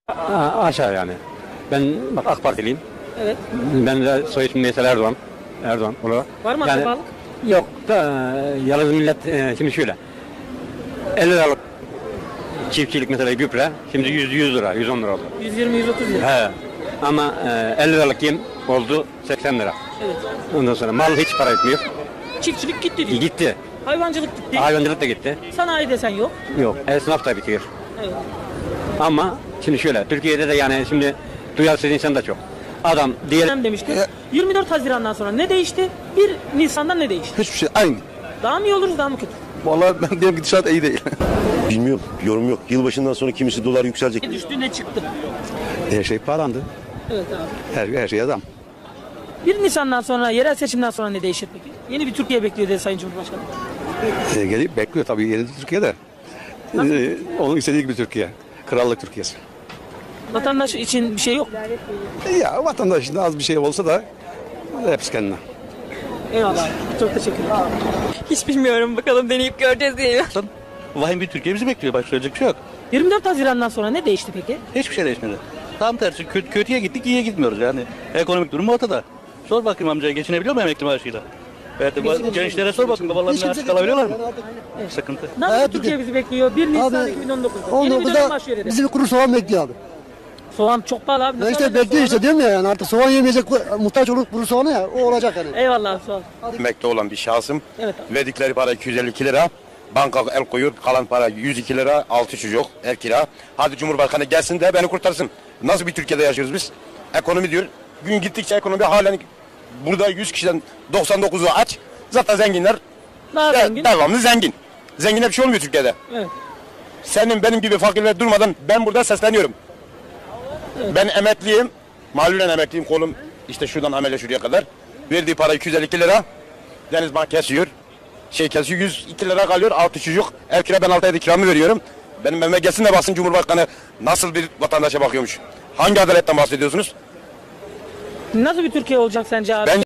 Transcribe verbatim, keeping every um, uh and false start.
A- aşağı yani. Ben bak AK Partiliyim. Evet. Ben de soy ismim mesela Erdoğan. Erdoğan. Olarak. Var mı yani, akrabalık? Yok da e, yalnız millet e, şimdi şöyle. elli liralık çiftçilik mesela gübre şimdi yüz, yüz lira, yüz on lira oldu. yüz yirmi yüz otuz lira. He. Ama e, elli liralık yem oldu seksen lira. Evet. Ondan sonra mal hiç para etmiyor. Çiftçilik gitti diyor. Gitti. Hayvancılık gitti. Hayvancılık da gitti. Sanayi desen yok. Yok. Esnaf da bitiyor. Evet. Ama şimdi şöyle Türkiye'de de yani şimdi duyarsız insan da çok. Adam diyelim Sen demiştin. yirmi dört Haziran'dan sonra ne değişti? bir Nisan'da ne değişti? Hiçbir şey aynı. Daha mı iyi oluruz, daha mı kötü? Vallahi ben benim gidişat iyi değil. Bilmiyorum. Yorum yok. Yılbaşından sonra kimisi dolar yükselecek. Ne düştü ne çıktı? Her şey pahalandı. Evet abi. Her, her şey adam. bir Nisan'dan sonra, yerel seçimden sonra ne değişir peki? Yeni bir Türkiye bekliyor dedi Sayın Cumhurbaşkanı. Ee, gelip bekliyor tabii yeni Türkiye'de. Ee, onun istediği gibi Türkiye. Krallık Türkiye'si. Vatandaş için bir şey yok. Ya vatandaşın az bir şey olsa da hepsi kendine. Eyvallah abi. Çok teşekkür ederim. Hiç bilmiyorum, bakalım deneyip göreceğiz diyelim. Vahim bir Türkiye bizi bekliyor. Başka söyleyecek bir şey yok. yirmi dört Haziran'dan sonra ne değişti peki? Hiçbir şey değişmedi. Tam tersi kötü, kötüye gittik, iyiye gitmiyoruz yani. Ekonomik durum ortada. Sor bakayım amcaya, geçinebiliyor mu emekli maaşıyla? Evet, bu gençlere sor bakayım, babalarına aç kalabiliyorlar mı? Evet. Sıkıntı. Nasıl bir Türkiye bizi bekliyor? bir Nisan iki bin on dokuz'da. Yeni bir dönem başlıyor dedi. Bizi bir kuru soğan bekliyor abi. Soğan çok pahalı abi. Ya Nasıl işte alacağız bekliyor işte soğanı? diyorum ya yani artık soğan yemeyecek muhtaç olur kuru soğanı ya o olacak yani. Eyvallah abi, soğan. Emekli olan bir şahsım. Evet abi. Verdikleri para iki yüz elli iki lira. Banka el koyuyor. Kalan para yüz iki lira. altı çocuk. Her kira. Hadi Cumhurbaşkanı gelsin de beni kurtarsın. Nasıl bir Türkiye'de yaşıyoruz biz? Ekonomi diyor. Gün gittikçe ekonomi halen burada yüz kişiden doksan dokuzu aç. Zaten zenginler Daha de- zengin. devamlı zengin. Zengine bir şey olmuyor Türkiye'de. Evet. Senin benim gibi fakirler durmadan ben burada sesleniyorum. Ben emekliyim. Malulen emekliyim. Kolum işte şuradan amele şuraya kadar. Verdiği para iki yüz elli iki lira. Denizbank kesiyor. Şey kesiyor yüz iki lira kalıyor. Altı çocuk. Ev kira ben altı ayda kiramı veriyorum. Benim evime gelsin de baksın Cumhurbaşkanı nasıl bir vatandaşa bakıyormuş. Hangi adaletten bahsediyorsunuz? Nasıl bir Türkiye olacak sence abi? Ben